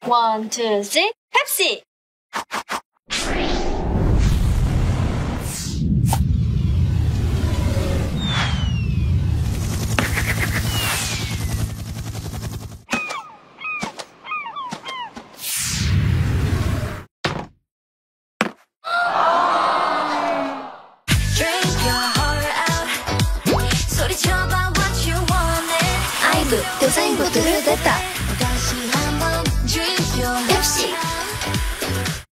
원, 투, 쓰리, 펩시! 아이브, 대사인부 들을 댔다.